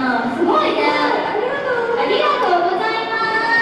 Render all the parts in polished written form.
な。すごいね。ありがとうございます。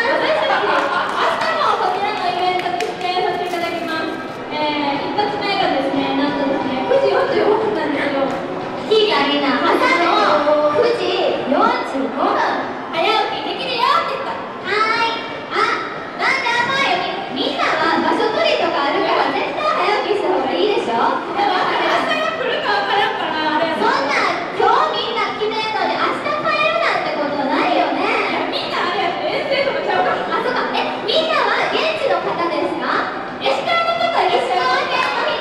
私たち、明日もこちらのイベントに出演させていただきます。一発目がですね、なんとですね、9時45分なんですよ。聞いたみんな、朝の9時45分、早起きできるよって言った。はーい。なんで甘いよ。みんなは場所取りとかあるから絶対早起きした方がいいでしょ。でも明日が来るか分からんからあれ。そんな今日みんな来てんのに明日帰るなんてことないよね。みんなあれやって遠征とかちゃうか。あ、そうか。みんなは現地の方ですか？石川の方、石川県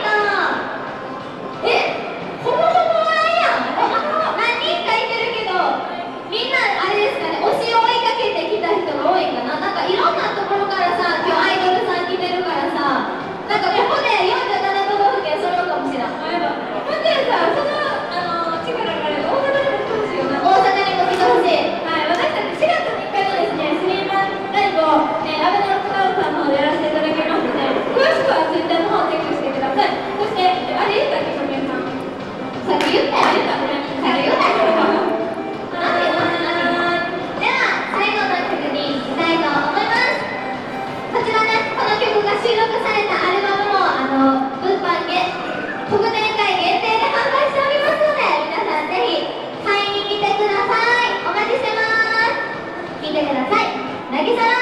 の人。ほぼほぼおらんやん。何人かいてるけど、みんなあれですかね、推しを追いかけてきた人が多いかな。なんかいろんなところからさ、今日アイドルさん来てるからさ、なんかここで47都道府県揃うかもしれない。ほんでさ、その力があれば大阪にも来てほしいよな。大阪にも来てほしい。はい、私たち4月3日のですね、スリーマンライブを、アベノロックダウンさんの方でやらせていただきますので、詳しくは Twitter の方をチェックしてください。そして、あれ言ったっけ、初見さん。さっき言ったよ。さっき言ったよ。では、最後の曲に行きたいと思います。こちらね、この曲が収録されたアルバムも物販特典会限定で販売しておりますので、皆さんぜひ買いに来てください。お待ちしてます。聴いてください。渚の